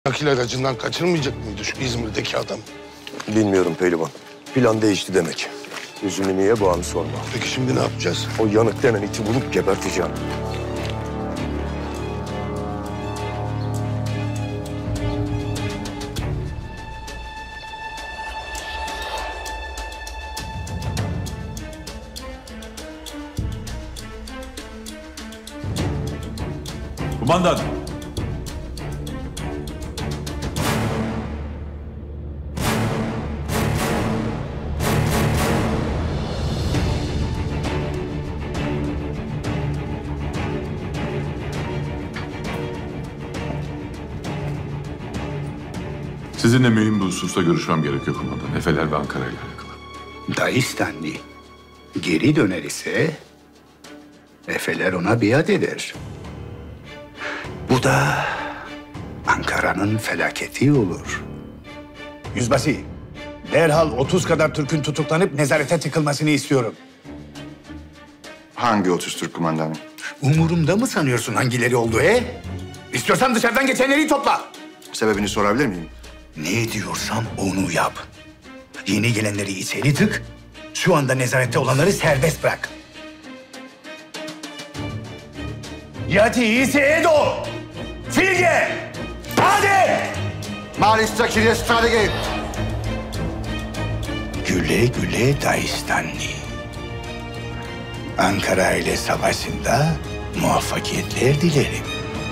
Nakil aracından kaçırmayacak mıydı şu İzmir'deki adam? Bilmiyorum pehlivan. Plan değişti demek. Yüzümü niye bağını sorma. Peki şimdi ne yapacağız? O yanık denen iti bulup geberteceğim. Kumandan. Sizinle mühim bir hususta görüşmem gerekiyor kumandan. Efeler ve Ankara ile alakalı. Dağistanlı geri döner ise Efeler ona biat eder. Bu da Ankara'nın felaketi olur. Yüzbaşı, derhal 30 kadar Türk'ün tutuklanıp nezarete tıkılmasını istiyorum. Hangi 30 Türk kumandanım? Umurumda mı sanıyorsun hangileri olduğu he? İstiyorsan dışarıdan geçenleri topla. Sebebini sorabilir miyim? Ne diyorsam onu yap. Yeni gelenleri içeri tık, şu anda nezarette olanları serbest bırak. Yati ise Edo! Filge! Hadi! Maalesef strategi. Güle güle Dağistanlı. Ankara ile savaşında muvaffakiyetler dilerim.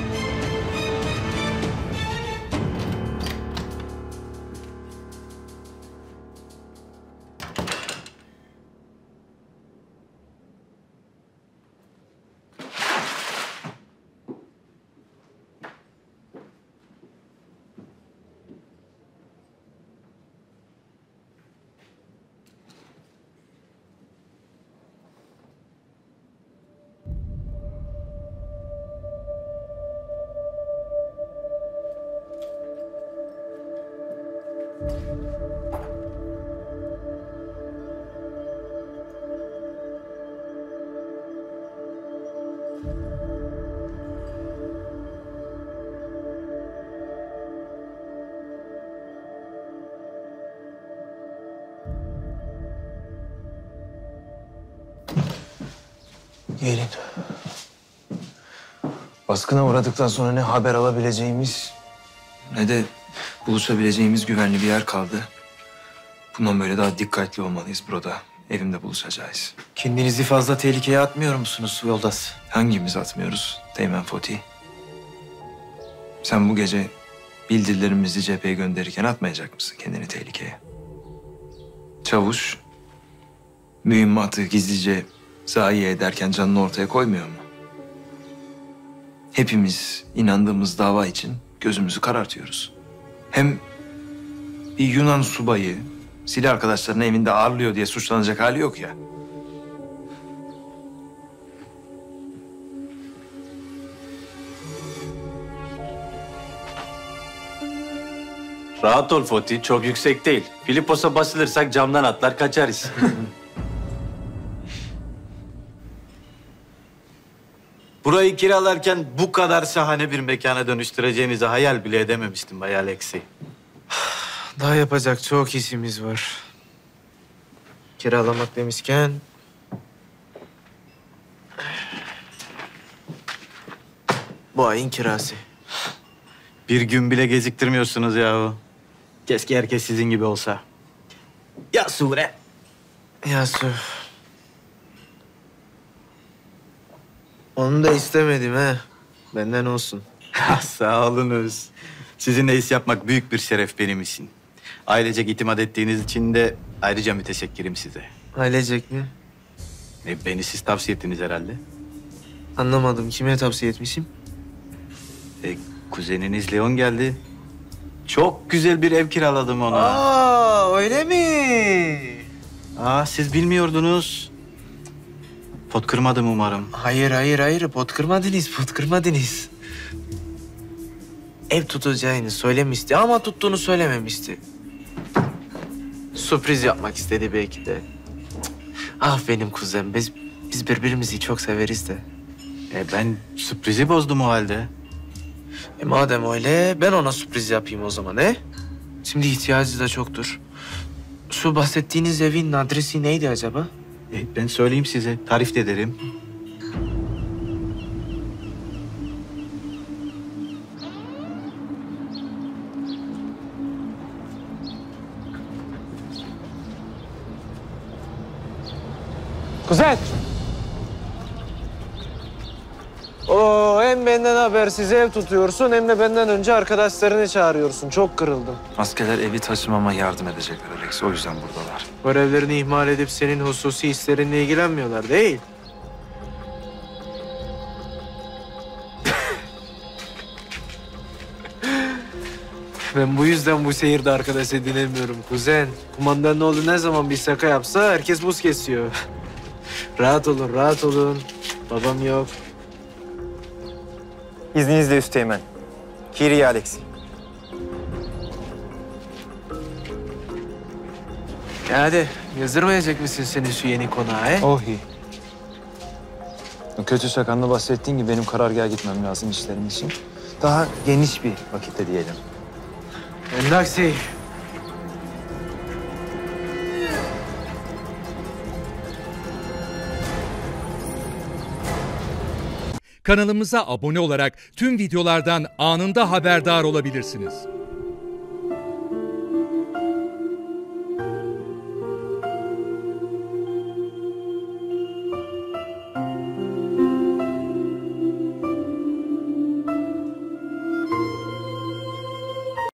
Gelin. Baskına uğradıktan sonra ne haber alabileceğimiz ne de buluşabileceğimiz güvenli bir yer kaldı. Bundan böyle daha dikkatli olmalıyız burada. Evimde buluşacağız. Kendinizi fazla tehlikeye atmıyor musunuz yoldaş? Hangimiz atmıyoruz Teğmen Foti? Sen bu gece bildirilerimizi cepheye gönderirken atmayacak mısın kendini tehlikeye? Çavuş mühimmatı gizlice zayi ederken canını ortaya koymuyor mu? Hepimiz inandığımız dava için gözümüzü karartıyoruz. Hem bir Yunan subayı silah arkadaşlarını evinde ağırlıyor diye suçlanacak hali yok ya. Rahat ol Foti, çok yüksek değil. Filipos'a basılırsak camdan atlar kaçarız. Burayı kiralarken bu kadar şahane bir mekana dönüştüreceğinizi hayal bile edememiştim Bay Alexey. Daha yapacak çok işimiz var. Kiralamak demişken... Bu ayın kirası. Bir gün bile geciktirmiyorsunuz yahu. Keşke herkes sizin gibi olsa. Ya Sure. Yasu. Onu da istemedim he. Benden olsun. Sağ olunuz. Sizinle iş yapmak büyük bir şeref benim için. Ailecek itimat ettiğiniz için de ayrıca müteşekkirim size. Ailecek mi? Beni siz tavsiye ettiniz herhalde. Anlamadım. Kime tavsiye etmişim? Kuzeniniz Leon geldi. Çok güzel bir ev kiraladım ona. Aa, öyle mi? Siz bilmiyordunuz. Pot kırmadım umarım. Hayır. Pot kırmadınız. Ev tutacağını söylemişti ama tuttuğunu söylememişti. Sürpriz yapmak istedi belki de. Cık. Ah benim kuzen, biz birbirimizi çok severiz de. Ben sürprizi bozdum o halde. Madem öyle ben ona sürpriz yapayım o zaman he? Şimdi ihtiyacı da çoktur. Şu bahsettiğiniz evin adresi neydi acaba? Ben söyleyeyim size, tarif de ederim. Kuzen! Oo, hem benden habersiz ev tutuyorsun hem de benden önce arkadaşlarını çağırıyorsun. Çok kırıldım. Askerler evi taşımama yardım edecekler Alex. O yüzden buradalar. Görevlerini ihmal edip senin hususi hislerinle ilgilenmiyorlar değil. Ben bu yüzden bu şehirde arkadaş edinemiyorum kuzen. Kumandanoğlu ne zaman bir şaka yapsa herkes buz kesiyor. Rahat olun, rahat olun. Babam yok. İzninizle Üsteğmen. Kiri Alexi. Hadi, yazdırmayacak mısın senin şu yeni konağı he? Ohi. O kötü şakanda bahsettiğin gibi benim karargaha gitmem lazım işlerim için. Daha geniş bir vakitte diyelim. Endaksi. Kanalımıza abone olarak tüm videolardan anında haberdar olabilirsiniz.